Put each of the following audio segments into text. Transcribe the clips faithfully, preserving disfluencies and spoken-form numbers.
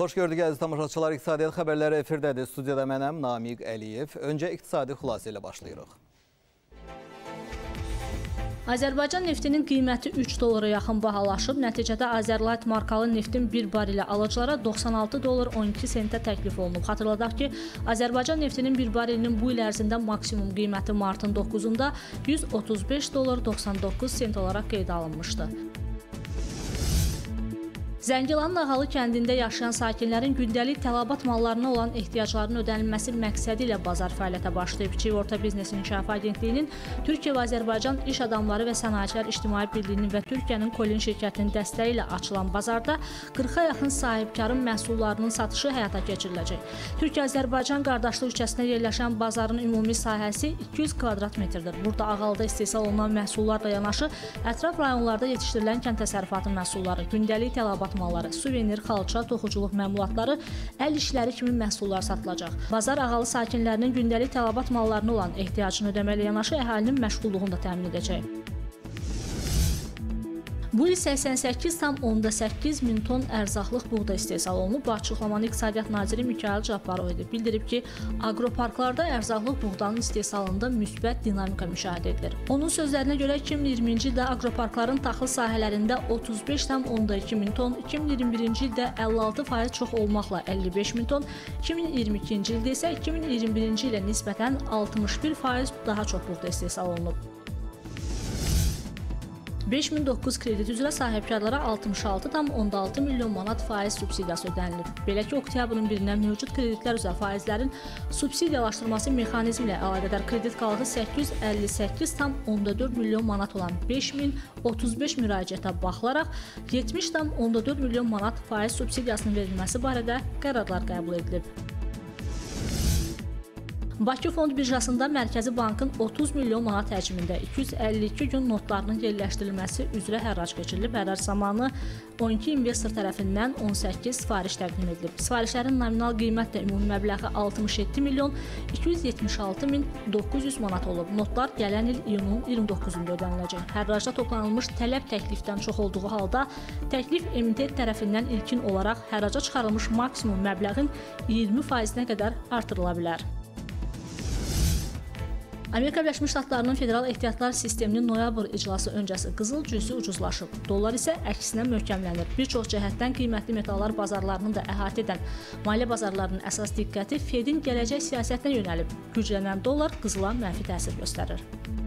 Xoş gördük əziz tamaşaçılar, İqtisadiyyat xəbərləri efirdədir. Studiyada mənəm Namiq Əliyev. Öncə iqtisadi xülasə ilə başlayırıq. Azərbaycan neftinin qiyməti üç dollara yaxın bahalaşıb. Nəticədə Azerlight markalı neftin bir barili alıcılara doxsan altı dollar on iki sentə təklif olunub. Xatırladaq ki, Azərbaycan neftinin bir barilinin bu il ərzində maksimum qiyməti martın doqquzunda yüz otuz beş dollar doxsan doqquz sent olaraq qeydə alınmışdı. Zəngilanın Ağalı kəndində yaşayan sakinlərin gündəlik tələbat mallarına olan ehtiyaclarının ödənilməsi məqsədi ilə bazar fəaliyyətə başlayıb. Kiçik və Orta Biznes İnkişafı Agentliyinin Türkiyə və Azərbaycan İş Adamları və Sənayecilər İctimai Birliyinin və Türkiyənin Kolin şirkətinin dəstəyi ilə açılan bazarda qırxa yaxın sahibkarın məhsullarının satışı həyata keçiriləcək. Türkiyə-Azərbaycan qardaşlıq hissəsində yerləşən bazarın ümumi sahəsi iki yüz kvadrat metrdir. Burada Ağalıda istehsal olunan məhsullarla yanaşı ətraf rayonlarda yetişdirilən kənd təsərrüfatı məhsulları, gündəlik tələbat malları, suvenir, xalça, toxuculuq məmulatları, əl işləri kimi məhsullar satılacaq. Bazar Ağalı sakinlərinin gündəlik tələbat mallarına olan ehtiyacını ödəməklə yanaşı əhalinin məşğulluğunu da təmin edəcək. Bu il səksən səkkiz tam onda səkkiz min ton ərzaqlıq buğda istehsal olunub. Bu açıqlamanı İqtisadiyyat naziri Mikayıl Cabbarov edib. Bildirib ki, aqroparklarda ərzaqlıq buğdanın istehsalında müsbət dinamika müşahidə edilir. Onun sözlərinə görə iki min iyirminci ildə aqroparkların taxıl sahələrində otuz beş tam onda iki min ton, iki min iyirmi birinci ildə əlli altı faiz çox olmaqla əlli beş min ton, iki min iyirmi ikinci ildə isə iki min iyirmi birinci ilə nisbətən altmış bir faiz daha çox buğda istehsal olunub. beş min doqquz kredit üzrə sahibkarlara altmış altı tam onda altı milyon manat faiz subsidiyası ödənilib. Belə ki, oktyabrın birindən mövcud kreditlər üzrə faizlərin subsidiyalaşdırılması mexanizmi ilə əlaqədar kredit qalığı səkkiz yüz əlli səkkiz tam onda dörd milyon manat olan beş min otuz beş müraciətə baxılaraq yetmiş tam onda dörd milyon manat faiz subsidiyasının verilməsi barədə qərarlar qəbul edilib. Bakı Fond birjasında Mərkəzi Bankın otuz milyon manat həcmində iki yüz əlli iki gün notlarının yerləşdirilməsi üzrə hərrac keçirilib. Hərrac zamanı on iki investor tərəfindən on səkkiz sifariş təqdim edilib. Sifarişlərin nominal qiymətlə ümumi məbləği altmış yeddi milyon iki yüz yetmiş altı min doqquz yüz manat olub. Notlar gələn il iyunun iyirmi doqquzunda ödəniləcək. Hərracda toplanılmış tələb təklifdən çox olduğu halda təklif emitent tərəfindən ilkin olaraq hərraca çıxarılmış maksimum məbləğin iyirmi faizinə qədər artırıla bilər. Amerika Birləşmiş Ştatlarının Federal Ehtiyatlar Sisteminin noyabr iclası öncəsi qızıl cüzü ucuzlaşıb. Dollar isə əksinə möhkəmlənir. Bir çox cəhətdən qiymətli metallar bazarlarını da əhatə edən maliyyə bazarlarının əsas diqqəti Fedin gələcək siyasətinə yönəlib. Güclənən dollar qızıla mənfi təsir göstərir.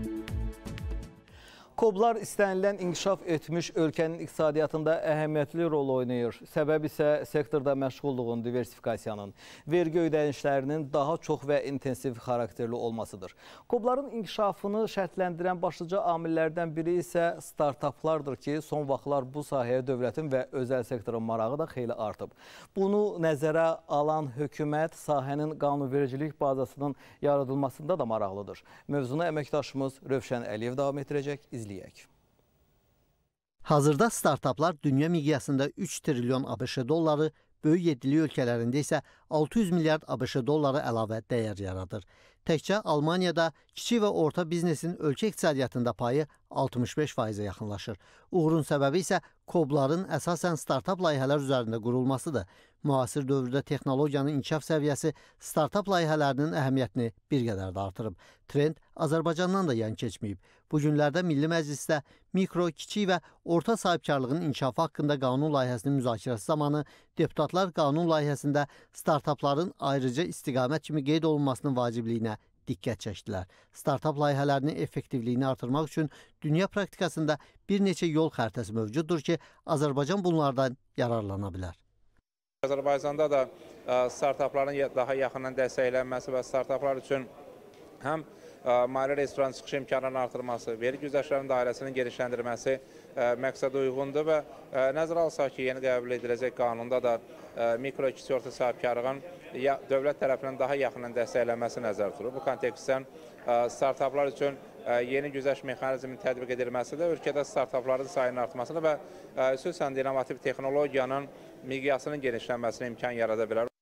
KOBlar istənilən inkişaf etmiş ölkənin iqtisadiyyatında əhəmiyyətli rol oynayır. Səbəb isə sektorda məşğulluğun, diversifikasiyanın, vergi ödənişlərinin daha çox və intensiv xarakterli olmasıdır. KOBların inkişafını şərtləndirən başlıca amillərdən biri isə startaplardır ki, son vaxtlar bu sahəyə dövlətin və özəl sektorun marağı da xeyli artıb. Bunu nəzərə alan hökumət sahənin qanunvericilik bazasının yaradılmasında da maraqlıdır. Mövzunu əməkdaşımız Rövşən Əliyev davam etdirəcək. İzləyək. Hazırda startaplar dünya miqyasında üç trilyon ABŞ dolları, böyük yeddili ölkələrində isə altı yüz milyard ABŞ dolları əlavə dəyər yaradır. Təkcə Almaniyada kiçik və orta biznesin ölkə iqtisadiyyatında payı altmış beş faizə yaxınlaşır. Uğurun səbəbi isə KOBların əsasən startap layihələr üzərində qurulmasıdır. Müasir dövrdə texnologiyanın inkişaf səviyyəsi startap layihələrinin əhəmiyyətini bir qədər də artırıb. Trend Azərbaycandan da yan keçməyib. Bu günlərdə Milli Məclisdə mikro, kiçik və orta sahibkarlığın inkişafı haqqında qanun layihəsinin müzakirəsi zamanı deputatlar qanun layihəsində startapların ayrıca istiqamət kimi qeyd olunmasının vacibliyinə diqqət çəkdilər. Startap layihələrinin effektivliyini artırmaq üçün dünya praktikasında bir neçə yol xəritəsi mövcuddur ki, Azərbaycan bunlardan yararlana bilər. Azərbaycanda da startapların daha yaxından dəstəklənməsi və startaplar üçün həm maliyyə restoran çıxış imkanlarının artırması, vergi güzəştlərinin dairəsinin genişləndirilməsi məqsədə uyğundur və nəzərə alsaq ki, yeni qəbul ediləcək qanunda da mikro, kiçik orta sahibkarlığın dövlət tərəfindən daha yaxından dəstəklənməsi nəzərdə tutulur. Bu kontekstdən startaplar üçün yeni güzəşt mexanizminin tətbiq edilməsi də ölkədə startapların sayının artmasını və xüsusən innovativ texnologiyanın miqyasının genişlənməsinə imkan yarada bilər.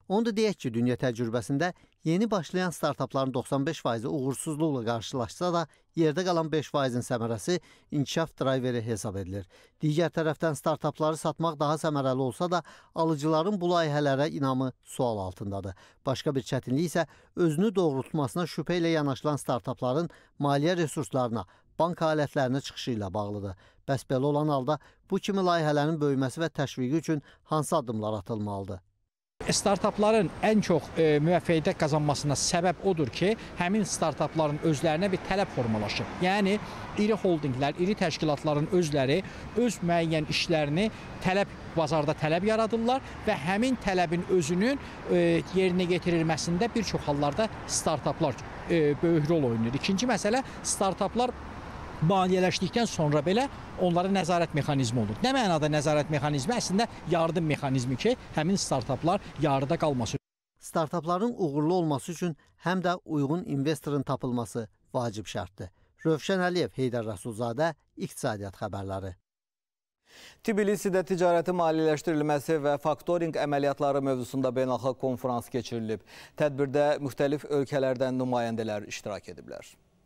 Onu da deyək ki, dünya təcrübəsində yeni başlayan startapların doxsan beş faizi uğursuzluqla qarşılaşsa da, yerdə qalan beş faizin səmərəsi inkişaf drayveri hesab edilir. Digər tərəfdən startapları satmaq daha səmərəli olsa da, alıcıların bu layihələrə inamı sual altındadır. Başqa bir çətinlik isə özünü doğrultmasına şübhə ilə yanaşılan startapların maliyyə resurslarına, bank alətlərinə çıxışı ilə bağlıdır. Bəs belə olan halda bu kimi layihələrin böyüməsi və təşviqi üçün hansı addımlar atılmalıdır? Startapların ən çox e, müvəffəqiyyət qazanmasına səbəb odur ki, həmin startapların özlərinə bir tələb formalaşır. Yəni, iri holdinglər, iri təşkilatların özləri öz müəyyən işlərini tələb, bazarda tələb yaradırlar və həmin tələbin özünün e, yerinə getirilməsində bir çox hallarda startaplar e, böyük rol oynayır. İkinci məsələ, startaplar maliyyələşdikdən sonra belə onların nəzarət mexanizmi olur. Nə mənada nəzarət mexanizmi? Əslində yardım mexanizmi ki, həmin startaplar yarıda qalmasın. Startapların uğurlu olması üçün həm də uyğun investorun tapılması vacib şərtdir. Rövşən Əliyev, Heydər Rəsulzadə, İqtisadiyyat xəbərləri. Tbilisidə ticarətin maliyyələşdirilməsi və faktoring əməliyyatları mövzusunda beynəlxalq konferans keçirilib. Tədbirdə müxtəlif ölkələrdən nümayəndələr iştirak ediblər.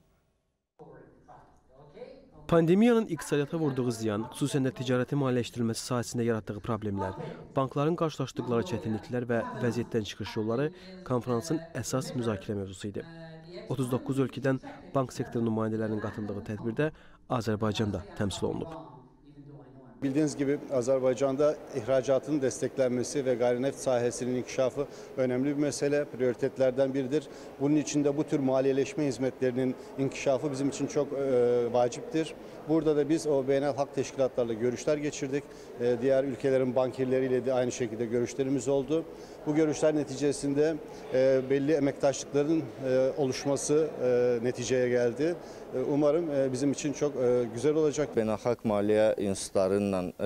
Pandemiyanın iqtisadiyyata vurduğu ziyan, xüsusən də ticarətin maliyyələşdirilməsi sahəsində yaratdığı problemlər, bankların qarşılaşdıqları çətinliklər və vəziyyətdən çıxış yolları konferansın əsas müzakirə mövzusu idi. otuz doqquz ölkədən bank sektoru nümayəndələrinin qatıldığı tədbirdə Azərbaycan da təmsil olunub. Bildiğiniz gibi Azerbaycan'da ihracatın desteklenmesi ve gayrineft sahasının inkişafı önemli bir mesele, prioritetlerden biridir. Bunun için de bu tür maliyeleşme hizmetlerinin inkişafı bizim için çok e, vaciptir. Burada da biz o beynelhalk teşkilatlarla görüşler geçirdik. E, diğer ülkelerin bankirleriyle de aynı şekilde görüşlerimiz oldu. Bu görüşler neticesinde e, belli emektaşlıkların e, oluşması e, neticeye geldi. E, umarım e, bizim için çok e, güzel olacak. Beynəlxalq maliyyə institutlarıyla e,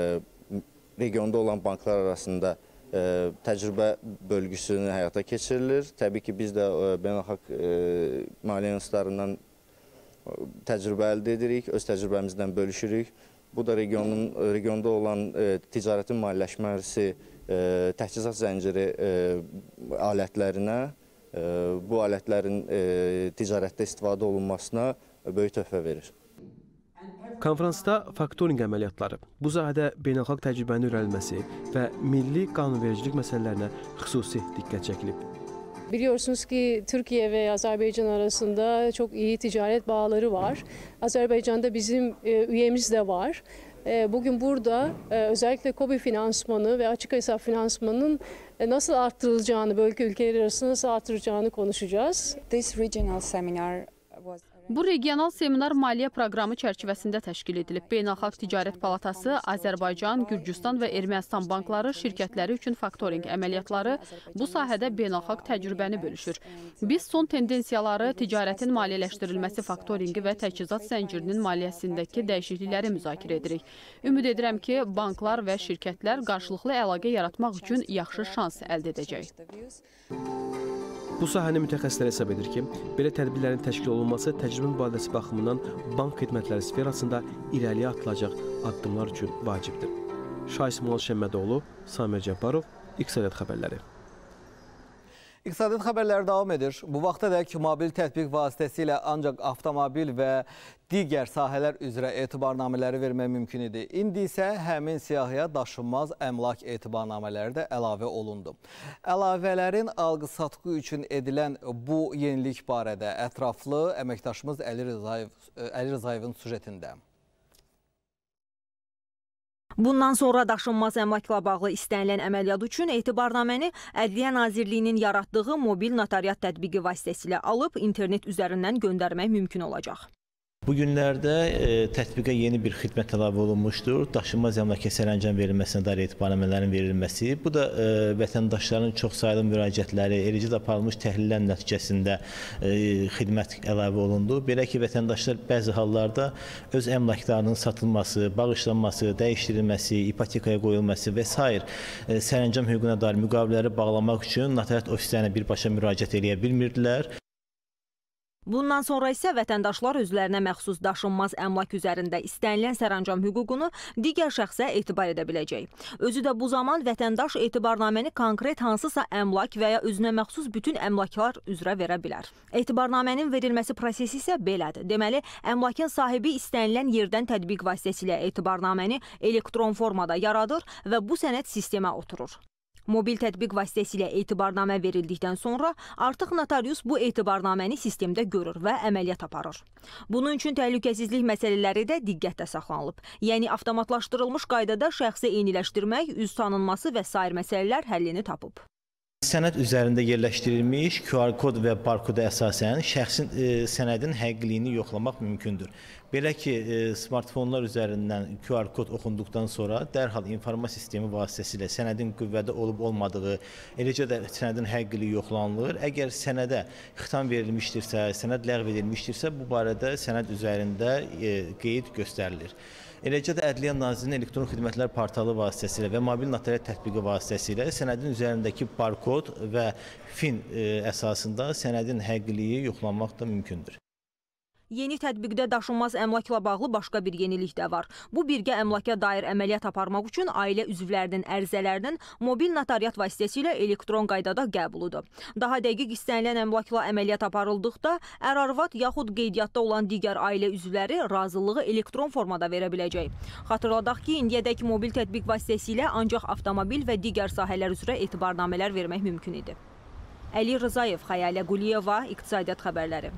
regionda olan banklar arasında e, təcrübə bölgüsünü həyata keçirilir. Təbii ki, biz də e, beynəlxalq e, maliyyə institutlarından təcrübə əldə edirik, öz təcrübəmizdən bölüşürük. Bu da regionun regionda olan e, ticarətin maliyyələşməsi, e, təchizat zənciri e, alətlərinə, e, bu alətlərin e, ticarətdə istifadə olunmasına böyük töhfə verir. Konferansda faktoring əməliyyatları, bu sahədə beynəlxalq təcrübənin öyrənilməsi və milli qanunvericilik məsələlərinə xüsusi diqqət çəkilib. Biliyorsunuz ki Türkiye ve Azerbaycan arasında çok iyi ticaret bağları var. Azerbaycan'da bizim e, üyemiz de var. E, bugün burada e, özellikle KOBİ finansmanı ve açık hesap finansmanının e, nasıl arttırılacağını, bölge ülkeleri arasında nasıl arttırılacağını konuşacağız. This regional seminar was Bu regional seminar maliyyə proqramı çərçivəsində təşkil edilib. Beynəlxalq Ticarət Palatası, Azərbaycan, Gürcüstan və Ermənistan bankları şirkətləri üçün faktoring əməliyyatları bu sahədə beynəlxalq təcrübəni bölüşür. Biz son tendensiyaları, ticarətin maliyyələşdirilməsi faktoringi və təchizat zəncirinin maliyyəsindəki dəyişiklikləri müzakirə edirik. Ümid edirəm ki, banklar və şirkətlər qarşılıqlı əlaqə yaratmaq üçün yaxşı şans əldə edəcək. Bu sahəni mütəxəssislər hesab edir ki, belə tədbirlərin təşkil olunması təcrübə mübadiləsi baxımından bank xidmətləri sferasında irəliyə atılacaq addımlar üçün vacibdir. Şahis Mual Şəmmədoğlu, Samir Cəbbarov, İqtisadiyyat xəbərləri. İqtisadiyyat xəbərləri davam edir. Bu vaxtadək mobil tətbiq vasitəsilə ancaq avtomobil və digər sahələr üzrə etibarnamələri vermək mümkün idi. İndi isə həmin siyahıya daşınmaz əmlak etibarnamələri də əlavə olundu. Əlavələrin alqı-satqı üçün edilən bu yenilik barədə ətraflı əməkdaşımız Əli Rzayev, Əli Rzayevin süjetində. Bundan sonra daşınmaz əmlakla bağlı istənilən əməliyyat üçün etibarnaməni Ədliyyə Nazirliyinin yaratdığı mobil notariat tətbiqi vasitəsilə alıb internet üzərindən göndərmək mümkün olacaq. Bu günlərdə e, tətbiqə yeni bir xidmət əlavə olunmuşdur. Daşınmaz əmlaka sərəncam verilməsinə dair etibarnamələrin verilməsi. Bu da e, vətəndaşların çox saylı müraciətləri, eləcə də aparılmış təhlillər nəticəsində e, xidmət əlavə olundu. Belə ki, vətəndaşlar bəzi hallarda öz əmlaklarının satılması, bağışlanması, dəyişdirilməsi, ipotekaya qoyulması və sair e, sərəncam hüququna dair müqavilələri bağlamaq üçün notariat ofislərinə birbaşa müraciət edə bilmirdilər. Bundan sonra isə vətəndaşlar özlərinə məxsus daşınmaz əmlak üzərində istənilən sərəncam hüququnu digər şəxsə etibar edə biləcək. Özü də bu zaman vətəndaş etibarnaməni konkret hansısa əmlak və ya özünə məxsus bütün əmlaklar üzrə verə bilər. Etibarnamənin verilməsi prosesi isə belədir. Deməli, əmlakın sahibi istənilən yerdən tətbiq vasitəsilə etibarnaməni elektron formada yaradır və bu sənəd sistemə oturur. Mobil tətbiq vasitəsilə etibarnamə verildikdən sonra artıq notarius bu etibarnaməni sistemdə görür və əməliyyat aparır. Bunun üçün təhlükəsizlik məsələləri də diqqətdə saxlanılıb. Yəni avtomatlaşdırılmış qaydada şəxsi eyniləşdirmək, üz tanınması və sair məsələlər həllini tapıb. Sənəd üzərində yerləşdirilmiş Q R kod və barkoda əsasən şəxsin e, sənədin həqiqiliyini yoxlamaq mümkündür. Belə ki, e, smartfonlar üzərindən Q R kod oxunduqdan sonra dərhal informasiya sistemi vasitəsilə sənədin qüvvədə olub-olmadığı, eləcə də sənədin həqiqiliyi yoxlanılır. Əgər sənədə xitam verilmişdirsə, sənəd ləğv edilmişdirsə, bu barədə sənəd üzərində e, qeyd göstərilir. Eləcə də Ədliyyə Nazirliyinin elektron xidmətlər portalı vasitəsilə və mobil notariat tətbiqi vasitəsilə sənədin üzərindəki barkod və fin e, əsasında sənədin həqiqiliyi yoxlanmaq da mümkündür. Yeni tətbiqdə daşınmaz əmlakla bağlı başqa bir yenilik də var. Bu birgə əmlaka dair əməliyyat aparmaq üçün ailə üzvlərinin ərizələrinin mobil notariat vasitəsilə elektron qaydada qəbuludur. Daha dəqiq istənilən əmlakla əməliyyat aparıldıqda ər-arvad yaxud qeydiyyatda olan digər ailə üzvləri razılığı elektron formada verə biləcək. Xatırladaq ki, indiyədək mobil tətbiq vasitəsilə ancaq avtomobil və digər sahələr üzrə etibarnamələr vermək mümkün idi. Əli Rızayev, Xəyalə Quliyeva, İqtisadiyyat xəbərləri.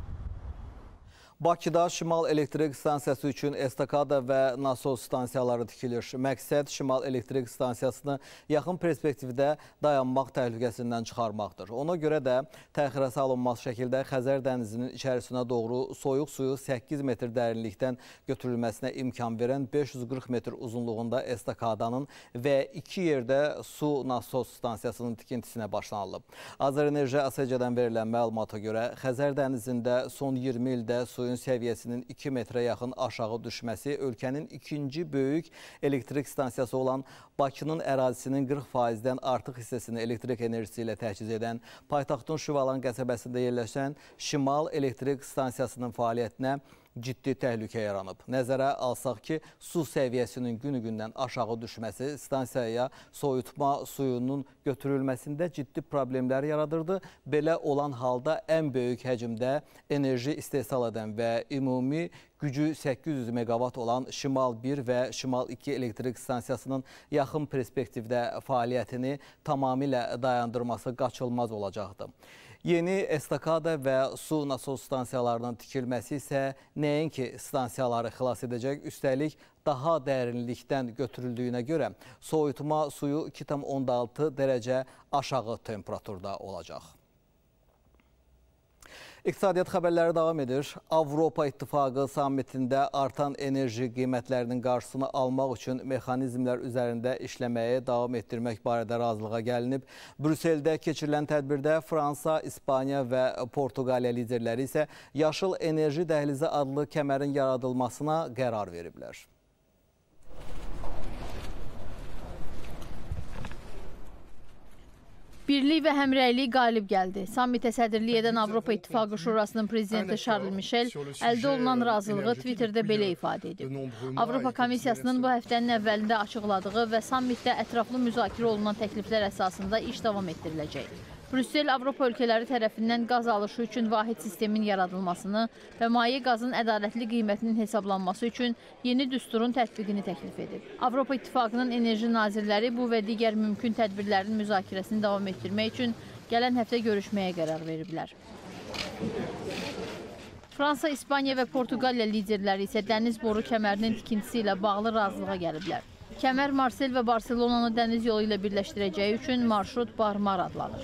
Bakıda Şimal Elektrik Stansiyası üçün estakada və nasos stansiyaları tikilir. Məqsəd Şimal Elektrik Stansiyasını yaxın perspektivdə dayanmaq təhlükəsindən çıxarmaqdır. Ona görə də təxirə salınmaz şəkildə Xəzər dənizinin içərisinə doğru soyuq suyu səkkiz metr dərinlikdən götürülməsinə imkan verən beş yüz qırx metr uzunluğunda estakadanın və iki yerdə su nasos stansiyasının tikintisinə başlanılıb. Azərenerji A S C-dən verilən məlumata görə Xəzər dənizində son iyirmi ildə suyun səviyyəsinin iki metrə yaxın aşağı düşməsi ölkənin ikinci böyük elektrik stansiyası olan Bakının ərazisinin qırx faizdən artıq hissəsini elektrik enerjisi ilə təchiz edən paytaxtın Şüvalan qəsəbəsində yerləşən Şimal Elektrik Stansiyasının fəaliyyətinə ciddi təhlükə yaranıb. Nəzərə alsaq ki, su səviyyəsinin günü-gündən aşağı düşməsi stansiyaya soyutma suyunun götürülməsində ciddi problemlər yaradırdı. Belə olan halda ən böyük həcmdə enerji istehsal edən və ümumi gücü səkkiz yüz meqavat olan Şimal bir və Şimal iki elektrik stansiyasının yaxın perspektivdə fəaliyyətini tamamilə dayandırması qaçılmaz olacaqdı. Yeni estakada və su nasos stansiyalarının tikilməsi isə nəinki stansiyaları xilas edəcək, üstəlik daha dərinlikdən götürüldüyünə görə soyutma suyu iki tam on altı dərəcə aşağı temperaturda olacaq. İqtisadiyyat xəbərləri davam edir. Avropa İttifaqı sammitində artan enerji qiymətlərinin qarşısını almaq üçün mexanizmlər üzərində işləməyə davam etdirmək barədə razılığa gəlinib. Brüsseldə keçirilən tədbirdə Fransa, İspaniya və Portuqaliya liderləri isə Yaşıl Enerji Dəhlizi adlı kəmərin yaradılmasına qərar veriblər. Birlik və həmrəylik qalib gəldi. Sammitə sədrlik edən Avropa İttifaqı Şurasının prezidenti Charles Michel əldə olunan razılığı Twitterdə belə ifadə edib. Avropa Komissiyasının bu həftənin əvvəlində açıqladığı və sammitdə ətraflı müzakirə olunan təkliflər əsasında iş davam etdiriləcək. Brüssel Avropa ölkələri tərəfindən qaz alışı üçün vahid sistemin yaradılmasını və maye qazın ədalətli qiymətinin hesablanması üçün yeni düsturun tətbiqini təklif edib. Avropa İttifaqının enerji nazirləri bu və digər mümkün tədbirlərin müzakirəsini davam etdirmək üçün gələn həftə görüşməyə qərar veriblər. Fransa, İspaniya və Portuqaliya liderləri isə dəniz boru kəmərinin tikintisi ilə bağlı razılığa gəliblər. Kəmər Marsel və Barcelonanı dəniz yolu ilə birləşdirəcəyi üçün marşrut Barmar adlanır.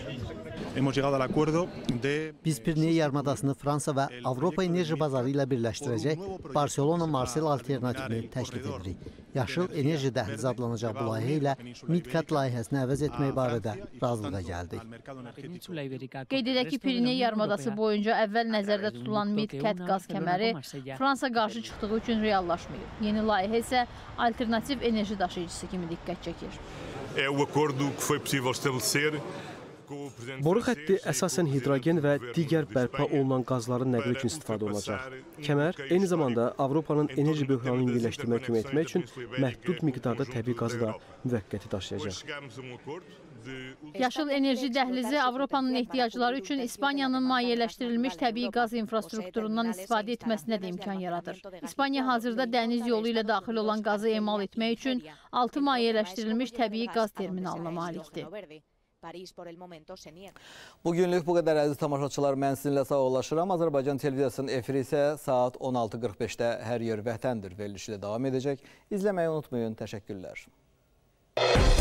Biz Pirneyi yarımadasını Fransa və Avropa enerji bazarı ilə birləşdirəcək Barcelona-Marsel alternativini təklif edirik. Yaşıl enerji dəhlizi adlanacaq bu layihə ilə Midcat layihəsini əvəz etmək barədə razılığa gəldik. Qeyd edək ki, Piriney yarımadası boyunca əvvəl nəzərdə tutulan Midcat qaz kəməri Fransa qarşı çıxdığı üçün reallaşmayıb. Yeni layihə isə alternativ enerji daşıyıcısı kimi diqqət çəkir. Boru xətti əsasən hidrogen və digər bərpa olunan qazların nəqli üçün istifadə olunacaq. Kəmər eyni zamanda Avropanın enerji böhranını yüngülləşdirməyə kömək etmək üçün məhdud miqdarda təbii qazı da müvəqqəti daşıyacaq. Yaşıl enerji dəhlizi Avropanın ehtiyacları üçün İspaniyanın maliyyələşdirilmiş təbii qaz infrastrukturundan istifadə etməsinə də imkan yaradır. İspaniya hazırda dəniz yolu ilə daxil olan qazı emal etmək üçün altı maliyyələşdirilmiş təbii qaz terminalına malikdir. Bugünlük bu qədər əziz tamaşaçılar, mən sizinlə sağollaşıram. Azərbaycan televiziyasının efiri isə saat on altı qırx beşdə Hər Yer Vətəndir verilişi ilə davam edəcək. İzləməyi unutmayın. Təşəkkürlər.